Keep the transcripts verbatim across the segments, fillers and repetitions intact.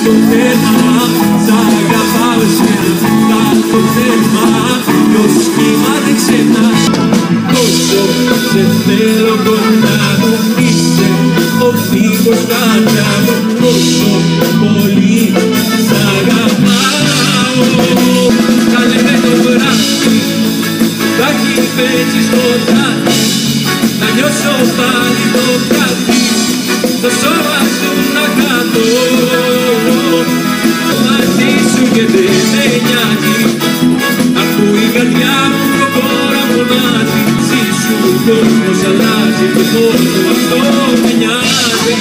το τέρμα, σ' αγαπάω εσένα, θα το τέρμα, ποιο σχήμα δεν ξεχνάς. Όσο σε θέλω κοντά μου, είσαι ο φύγος κατά μου, όσο πολύ σ' αγαπάω. Καλέ το βράδυ, θα έχει πέσει στο τάτι, να νιώσω πάλι το κάτι, το σώμα σου να κάτω μαζί σου και δεν με νοιάζει, αφού η καρδιά μου προχώρα μονάζει. Ζήσου ο κόσμος αλλάζει και μόνο αυτό με νοιάζει.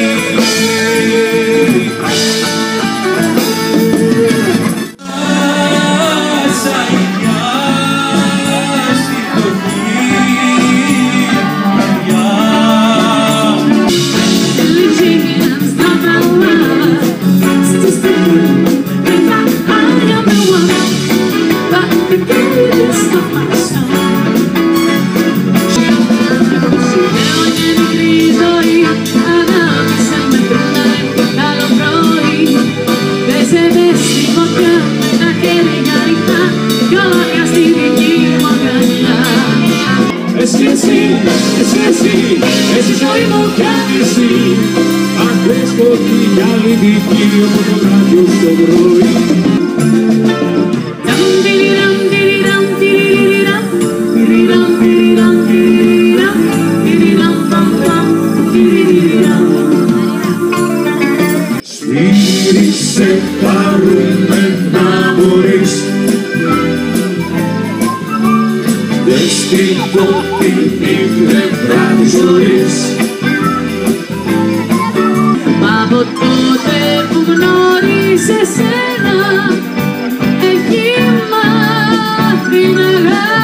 Εσύ, εσύ, εσύ, εσύ, εσύ ζωή μου κι αν εσύ, αν κλαις σκοτεινιά λυπική όπως το βράδυ στο πρωί. Σφύρισε χαρούμενα μπορείς, δες την κόκκινη πλευρά της ζωής. Μα από τότε που γνώρισε σένα, έχει μάθει να αγαπήσει.